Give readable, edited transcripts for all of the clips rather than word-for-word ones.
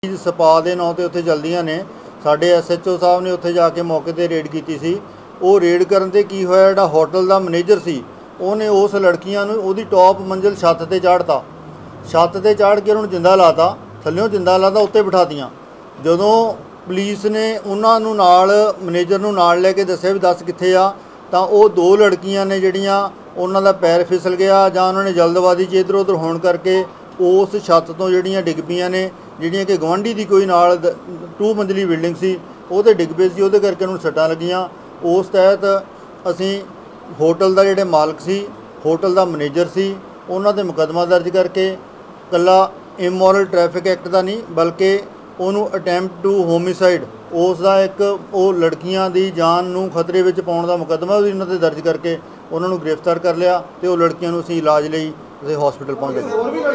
Spa ਦੇ ਨਾਂ ਤੇ ਉੱਥੇ ਚਲਦੀਆਂ ਨੇ। ਸਾਡੇ SHO ਸਾਹਿਬ ਨੇ ਉੱਥੇ ਜਾ ਕੇ ਮੌਕੇ ਤੇ ਰੇਡ ਕੀਤੀ ਸੀ। ਉਹ ਰੇਡ ਕਰਨ ਤੇ ਕੀ ਹੋਇਆ, ਜਿਹੜਾ ਹੋਟਲ ਦਾ ਮੈਨੇਜਰ ਸੀ ਉਹਨੇ ਉਸ ਲੜਕੀਆਂ ਨੂੰ ਉਹਦੀ ਟੌਪ ਮੰਜ਼ਿਲ ਛੱਤ ਤੇ ਚਾੜਤਾ। ਛੱਤ ਤੇ ਚਾੜ ਕੇ ਉਹਨੂੰ ਜਿੰਦਾ ਲਾਤਾ, ਥੱਲਿਓਂ ਜਿੰਦਾ ਲਾਤਾ, ਉੱਤੇ ਬਿਠਾਤੀਆਂ। ਜਦੋਂ ਪੁਲਿਸ ਨੇ ਉਹਨਾਂ ਨੂੰ ਨਾਲ ਮੈਨੇਜਰ ਨੂੰ ਨਾਲ ਲੈ ਕੇ ਦੱਸਿਆ ਵੀ ਦੱਸ ਕਿੱਥੇ ਆ, ਤਾਂ ਉਹ 2 ਲੜਕੀਆਂ ਨੇ ਜਿਹੜੀਆਂ ਉਹਨਾਂ ਦਾ ਪੈਰ ਫਿਸਲ ਗਿਆ ਜਾਂ ਉਹਨਾਂ ਨੇ ਜਲਦਬਾਜ਼ੀ 'ਚ ਇੱਧਰ ਉੱਧਰ ਹੋਣ ਕਰਕੇ ਉਸ ਛੱਤ ਤੋਂ ਜਿਹੜੀਆਂ ਡਿੱਗ ਪਈਆਂ ਨੇ, ਜਿਹੜੀਆਂ ਕਿ ਗਵਾਂਢੀ ਦੀ ਕੋਈ ਨਾਲ 2 ਮੰਜ਼ਲੀ ਬਿਲਡਿੰਗ ਸੀ ਉਹਦੇ ਡਿੱਗ ਪਏ ਸੀ, ਉਹਦੇ ਕਰਕੇ ਉਹਨੂੰ ਸੱਟਾਂ ਲੱਗੀਆਂ। ਉਸ ਤਹਿਤ ਅਸੀਂ ਹੋਟਲ ਦਾ ਜਿਹੜੇ ਮਾਲਕ ਸੀ, ਹੋਟਲ ਦਾ ਮੈਨੇਜਰ ਸੀ, ਉਹਨਾਂ 'ਤੇ ਮੁਕੱਦਮਾ ਦਰਜ ਕਰਕੇ ਇਕੱਲਾ ਇਮੋਰਲ ਟ੍ਰੈਫਿਕ ਐਕਟ ਦਾ ਨਹੀਂ ਬਲਕਿ ਉਹਨੂੰ ਅਟੈਂਪਟ ਟੂ ਹੋਮਿਸਾਈਡ ਉਸ ਦਾ ਇੱਕ ਉਹ ਲੜਕੀਆਂ ਦੀ ਜਾਨ ਨੂੰ ਖਤਰੇ ਵਿੱਚ ਪਾਉਣ ਦਾ ਮੁਕੱਦਮਾ ਵੀ ਉਹਨਾਂ 'ਤੇ ਦਰਜ ਕਰਕੇ ਉਹਨਾਂ ਨੂੰ ਗ੍ਰਿਫਤਾਰ ਕਰ ਲਿਆ ਤੇ ਉਹ ਲੜਕੀਆਂ ਨੂੰ ਅਸੀਂ ਇਲਾਜ ਲਈ ਅਸੀਂ ਹਸਪੀਟਲ ਪਹੁੰਚ ਗਏ।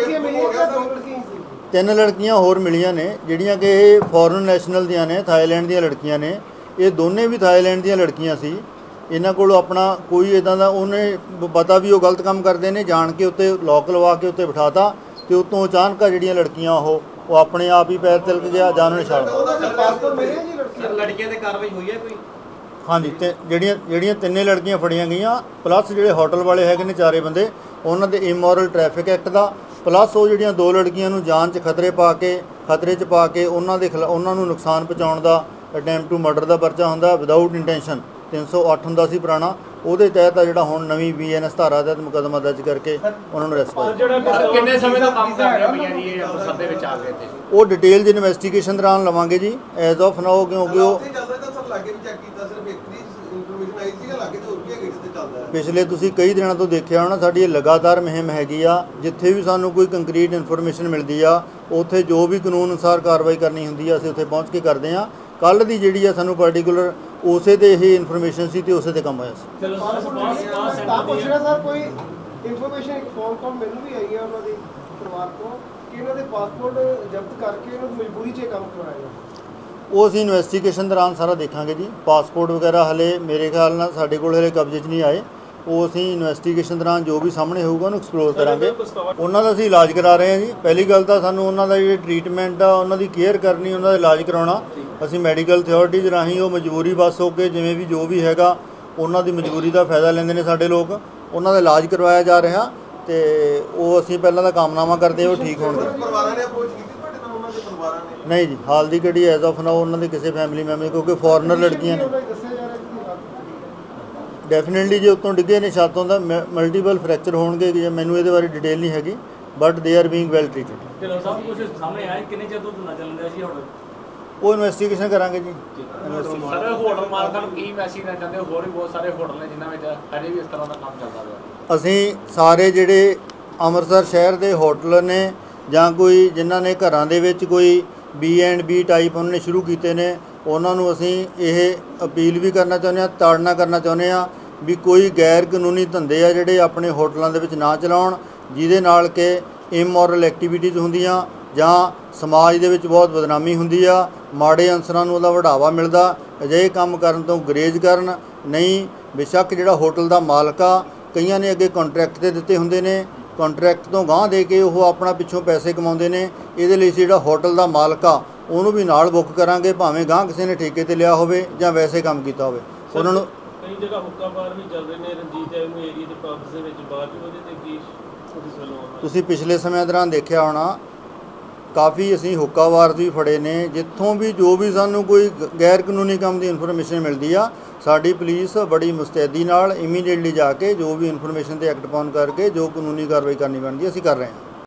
3 ਲੜਕੀਆਂ ਹੋਰ ਮਿਲੀਆਂ ਨੇ ਜਿਹੜੀਆਂ ਕਿ ਇਹ ਫੋਰਨ ਨੈਸ਼ਨਲ ਦੀਆਂ ਨੇ, ਥਾਈਲੈਂਡ ਦੀਆਂ ਲੜਕੀਆਂ ਨੇ। ਇਹ ਦੋਨੇ ਵੀ ਥਾਈਲੈਂਡ ਦੀਆਂ ਲੜਕੀਆਂ ਸੀ। ਇਹਨਾਂ ਕੋਲ ਆਪਣਾ ਕੋਈ ਇੱਦਾਂ ਦਾ ਉਹਨੇ ਪਤਾ ਵੀ ਉਹ ਗਲਤ ਕੰਮ ਕਰਦੇ ਨੇ, ਜਾਣ ਕੇ ਉੱਤੇ ਲੋਕ ਲਵਾ ਕੇ ਉੱਤੇ ਬਿਠਾਤਾ ਤੇ ਉਤੋਂ ਅਚਾਨਕ ਜਿਹੜੀਆਂ ਲੜਕੀਆਂ ਉਹ ਆਪਣੇ ਆਪ ਹੀ ਪੈਰ ਤਿਲਕ ਗਿਆ ਜਾਂ ਉਹਨਾਂ ਨੇ ਛਾਲ ਲੜਕੀਆਂ ਤੇ ਕਾਰਵਾਈ ਹੋਈ ਹੈ ਕੋਈ? ਹਾਂਜੀ, ਤੇ ਜਿਹੜੀਆਂ 3 ਲੜਕੀਆਂ ਫੜੀਆਂ ਗਈਆਂ ਪਲੱਸ ਜਿਹੜੇ ਹੋਟਲ ਵਾਲੇ ਹੈਗੇ ਨੇ 4 ਬੰਦੇ ਉਹਨਾਂ ਦੇ ਇਮੋਰਲ ਟ੍ਰੈਫਿਕ ਐਕਟ ਦਾ, ਪਲੱਸ ਉਹ ਜਿਹੜੀਆਂ 2 ਲੜਕੀਆਂ ਨੂੰ ਜਾਨ 'ਚ ਖਤਰੇ 'ਚ ਪਾ ਕੇ ਉਹਨਾਂ ਨੂੰ ਨੁਕਸਾਨ ਪਹੁੰਚਾਉਣ ਦਾ ਅਟੈਂਪਟ ਟੂ ਮਰਡਰ ਦਾ ਪਰਚਾ ਹੁੰਦਾ ਵਿਦਆਊਟ ਇੰਟੈਂਸ਼ਨ 308 ਹੁੰਦਾ ਸੀ ਪੁਰਾਣਾ। ਉਹਦੇ ਤਹਿਤ ਆ ਜਿਹੜਾ ਹੁਣ ਨਵੀਂ BNS ਧਾਰਾ ਤਹਿਤ ਮੁਕੱਦਮਾ ਦਰਜ ਕਰਕੇ ਉਹਨਾਂ ਨੂੰ ਅਰੈਸਟ ਕੀਤਾ। ਕਿੰਨੇ ਸਮੇਂ ਤੋਂ ਕੰਮ ਕਰ ਰਹੇ ਪਈਆਂ ਜੀ ਇਹ ਅੰਮ੍ਰਿਤਸਰ ਦੇ ਵਿੱਚ ਆ ਕੇ ਤੇ ਉਹ ਡਿਟੇਲ ਦੀ ਇਨਵੈਸਟੀਗੇਸ਼ਨ ਦੌਰਾਨ ਲਵਾਂਗੇ ਜੀ। ਐਜ਼ ਆਫ ਨਾਓ ਕਿਉਂਕਿ ਉਹ ਪਿਛਲੇ ਤੁਸੀਂ ਕਈ ਦਿਨਾਂ ਤੋਂ ਦੇਖਿਆ ਹੋਣਾ ਸਾਡੀ ਇਹ ਲਗਾਤਾਰ ਮੁਹਿੰਮ ਹੈਗੀ ਆ। ਜਿੱਥੇ ਵੀ ਸਾਨੂੰ ਕੋਈ ਕੰਕਰੀਟ ਇਨਫੋਰਮੇਸ਼ਨ ਮਿਲਦੀ ਆ ਉੱਥੇ ਜੋ ਵੀ ਕਾਨੂੰਨ ਅਨੁਸਾਰ ਕਾਰਵਾਈ ਕਰਨੀ ਹੁੰਦੀ ਆ ਅਸੀਂ ਉੱਥੇ ਪਹੁੰਚ ਕੇ ਕਰਦੇ ਆ। ਕੱਲ੍ਹ ਦੀ ਜਿਹੜੀ ਆ ਸਾਨੂੰ ਪਾਰਟੀਕੂਲਰ ਉਸੇ ਤੇ ਇਹ ਇਨਫੋਰਮੇਸ਼ਨ ਸੀ ਤੇ ਉਸੇ ਤੇ ਕੰਮ ਹੋਇਆ ਸੀ। ਚਲੋ ਸਰ ਪੁੱਛਣਾ ਸਰ ਕੋਈ ਇਨਫੋਰਮੇਸ਼ਨ ਇੱਕ ਫੋਨ ਕਾਲ ਮੈਨੂੰ ਵੀ ਆਈ ਹੈ ਉਹਨਾਂ ਦੇ ਪਰਿਵਾਰ ਤੋਂ ਕਿ ਇਹਨਾਂ ਦੇ ਪਾਸਪੋਰਟ ਜ਼ਬਤ ਕਰਕੇ ਇਹਨਾਂ ਨੂੰ ਮਜਬੂਰੀ 'ਚ ਕੰਮ ਕਰਵਾਇਆ। ਉਹ ਅਸੀਂ ਇਨਵੈਸਟੀਗੇਸ਼ਨ ਦੌਰਾਨ ਸਾਰਾ ਦੇਖਾਂਗੇ ਜੀ। ਪਾਸਪੋਰਟ ਵਗੈਰਾ ਹਲੇ ਮੇਰੇ ਖਿਆਲ ਨਾਲ ਸਾਡੇ ਕੋਲ ਹਲੇ ਕਬਜ਼ੇ 'ਚ ਨਹੀਂ ਆਏ। ਉਹ ਅਸੀਂ ਇਨਵੈਸਟੀਗੇਸ਼ਨ ਦੌਰਾਨ ਜੋ ਵੀ ਸਾਹਮਣੇ ਹੋਊਗਾ ਉਹਨੂੰ ਐਕਸਪਲੋਰ ਕਰਾਂਗੇ। ਉਹਨਾਂ ਦਾ ਅਸੀਂ ਇਲਾਜ ਕਰਾ ਰਹੇ ਹਾਂ ਜੀ। ਪਹਿਲੀ ਗੱਲ ਤਾਂ ਸਾਨੂੰ ਉਹਨਾਂ ਦਾ ਜਿਹੜੇ ਟ੍ਰੀਟਮੈਂਟ ਆ ਉਹਨਾਂ ਦੀ ਕੇਅਰ ਕਰਨੀ, ਉਹਨਾਂ ਦਾ ਇਲਾਜ ਕਰਾਉਣਾ। ਅਸੀਂ ਮੈਡੀਕਲ ਅਥਾਰਟੀਜ਼ ਰਾਹੀਂ ਉਹ ਮਜਬੂਰੀ ਬਸ ਹੋ ਕੇ ਜਿਵੇਂ ਵੀ ਜੋ ਵੀ ਹੈਗਾ ਉਹਨਾਂ ਦੀ ਮਜਬੂਰੀ ਦਾ ਫਾਇਦਾ ਲੈਂਦੇ ਨੇ ਸਾਡੇ ਲੋਕ, ਉਹਨਾਂ ਦਾ ਇਲਾਜ ਕਰਵਾਇਆ ਜਾ ਰਿਹਾ ਤੇ ਉਹ ਅਸੀਂ ਪਹਿਲਾਂ ਤਾਂ ਕਾਮਨਾਵਾਂ ਕਰਦੇ ਹਾਂ ਉਹ ਠੀਕ ਹੋਣਗੇ। ਨਹੀਂ ਜੀ, ਹਾਲ ਦੀ ਘੜੀ ਐਜ਼ ਆਫ ਨਾਓ ਉਹਨਾਂ ਦੇ ਕਿਸੇ ਫੈਮਿਲੀ ਮੈਂਬਰ ਕਿਉਂਕਿ ਫੋਰਨਰ ਲੜਕੀਆਂ ਨੇ ਡੈਫੀਨਿਟਲੀ ਜੇ ਉੱਤੋਂ ਡਿੱਗੇ ਨੇ ਛੱਤੋਂ ਦਾ ਮਲਟੀਪਲ ਫ੍ਰੈਕਚਰ ਹੋਣਗੇ ਕਿ ਮੈਨੂੰ ਇਹਦੇ ਬਾਰੇ ਡਿਟੇਲ ਨਹੀਂ ਹੈਗੀ but they are being well treated. ਚਲੋ ਸਭ ਕੁਝ ਸਾਹਮਣੇ ਆਇਆ ਕਿੰਨੇ ਚਿਰ ਤੋਂ ਧੰਦਾ ਚੱਲ ਰਿਹਾ ਸੀ ਹੋਟਲ? ਉਹ ਇਨਵੈਸਟੀਗੇਸ਼ਨ ਕਰਾਂਗੇ ਜੀ। ਸਰ ਹੋਟਲ ਮਾਲਕਾਂ ਨੂੰ ਕੀ ਮੈਸੇਜ ਦੇਣਾ ਚਾਹੁੰਦੇ ਹੋ? ਹੋਰ ਵੀ ਬਹੁਤ ਸਾਰੇ ਹੋਟਲ ਨੇ ਜਿਨ੍ਹਾਂ ਵਿੱਚ ਹਜੇ ਵੀ ਇਸ ਤਰ੍ਹਾਂ ਦਾ ਕੰਮ ਚੱਲਦਾ ਪਿਆ। ਅਸੀਂ ਸਾਰੇ ਜਿਹੜੇ ਅੰਮ੍ਰਿਤਸਰ ਸ਼ਹਿਰ ਦੇ ਹੋਟਲ ਨੇ ਜਾਂ ਕੋਈ ਜਿਨ੍ਹਾਂ ਨੇ ਘਰਾਂ ਦੇ ਵਿੱਚ ਕੋਈ B&B ਟਾਈਪ ਉਹਨਾਂ ਨੇ ਸ਼ੁਰੂ ਕੀਤੇ ਨੇ ਉਹਨਾਂ ਨੂੰ ਅਸੀਂ ਇਹ ਅਪੀਲ ਵੀ ਕਰਨਾ ਚਾਹੁੰਦੇ ਹਾਂ, ਤਾੜਨਾ ਕਰਨਾ ਚਾਹੁੰਦੇ ਹਾਂ ਵੀ ਕੋਈ ਗੈਰ ਕਾਨੂੰਨੀ ਧੰਦੇ ਆ ਜਿਹੜੇ ਆਪਣੇ ਹੋਟਲਾਂ ਦੇ ਵਿੱਚ ਨਾ ਚਲਾਉਣ ਜਿਹਦੇ ਨਾਲ ਕਿ ਇਮੋਰਲ ਐਕਟੀਵਿਟੀਜ਼ ਹੁੰਦੀਆਂ ਜਾਂ ਸਮਾਜ ਦੇ ਵਿੱਚ ਬਹੁਤ ਬਦਨਾਮੀ ਹੁੰਦੀ ਆ, ਮਾੜੇ ਅਨਸਰਾਂ ਨੂੰ ਉਹਦਾ ਵਢਾਵਾ ਮਿਲਦਾ। ਅਜਿਹੇ ਕੰਮ ਕਰਨ ਤੋਂ ਗੁਰੇਜ਼ ਕਰਨ। ਨਹੀਂ, ਬੇਸ਼ੱਕ ਜਿਹੜਾ ਹੋਟਲ ਦਾ ਮਾਲਕ ਆ ਕਈਆਂ ਨੇ ਅੱਗੇ ਕੰਟਰੈਕਟ 'ਤੇ ਦਿੱਤੇ ਹੁੰਦੇ ਨੇ, ਕੰਟਰੈਕਟ ਤੋਂ ਗਾਂਹ ਦੇ ਕੇ ਉਹ ਆਪਣਾ ਪਿੱਛੋਂ ਪੈਸੇ ਕਮਾਉਂਦੇ ਨੇ। ਇਹਦੇ ਲਈ ਜਿਹੜਾ ਹੋਟਲ ਦਾ ਮਾਲਕ ਆ ਉਹਨੂੰ ਵੀ ਨਾਲ ਬੁੱਕ ਕਰਾਂਗੇ ਭਾਵੇਂ ਗਾਂਹ ਕਿਸੇ ਨੇ ਠੇਕੇ 'ਤੇ ਲਿਆ ਹੋਵੇ ਜਾਂ ਵੈਸੇ ਕੰਮ ਕੀਤਾ ਹੋਵੇ। ਉਹਨਾਂ ਨੂੰ ਕਈ ਜਗ੍ਹਾ ਹੁੱਕਾ ਬਾਰ ਵੀ ਚੱਲ ਰਹੇ ਨੇ ਰਣਜੀਤ ਐਵਨਿਊ ਏਰੀਆ ਦੇ ਪਬਸ ਦੇ ਵਿੱਚ ਬਾਹਰ ਵੀ ਉਹਦੇ ਤੇ ਕੀ ਤੁਸੀਂ ਪਿਛਲੇ ਸਮੇਂ ਦੌਰਾਨ ਦੇਖਿਆ ਹੋਣਾ ਕਾਫੀ ਅਸੀਂ ਹੁੱਕਾ ਬਾਰ ਵੀ ਫੜੇ ਨੇ। ਜਿੱਥੋਂ ਵੀ ਜੋ ਵੀ ਸਾਨੂੰ ਕੋਈ ਗੈਰ ਕਾਨੂੰਨੀ ਕੰਮ ਦੀ ਇਨਫੋਰਮੇਸ਼ਨ ਮਿਲਦੀ ਆ ਸਾਡੀ ਪੁਲਿਸ ਬੜੀ ਮੁਸਤੈਦੀ ਨਾਲ ਇਮੀਡੀਏਟਲੀ ਜਾ ਕੇ ਜੋ ਵੀ ਇਨਫੋਰਮੇਸ਼ਨ 'ਤੇ ਐਕਟ ਪਾਉਣ ਕਰਕੇ ਜੋ ਕਾਨੂੰਨੀ ਕਾਰਵਾਈ ਕਰਨੀ ਬਣਦੀ ਅਸੀਂ ਕਰ ਰਹੇ ਹਾਂ।